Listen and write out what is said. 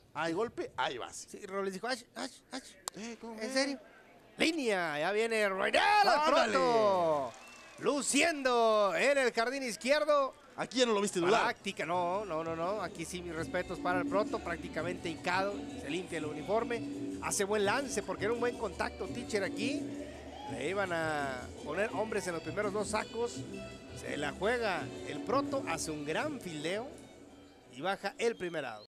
Hay golpe, hay base. Sí, Robles dijo, ¿Cómo? ¿en serio? Línea, ya viene Roinel ¡Ándale! pronto. Luciendo en el jardín izquierdo. Aquí ya no lo viste dudar. Práctica, no. Aquí sí mis respetos para el Proto, prácticamente hincado. Se limpia el uniforme. Hace buen lance porque era un buen contacto, teacher, aquí. Le iban a poner hombres en los primeros 2 sacos. Se la juega el Proto, hace un gran fildeo y baja el primer out.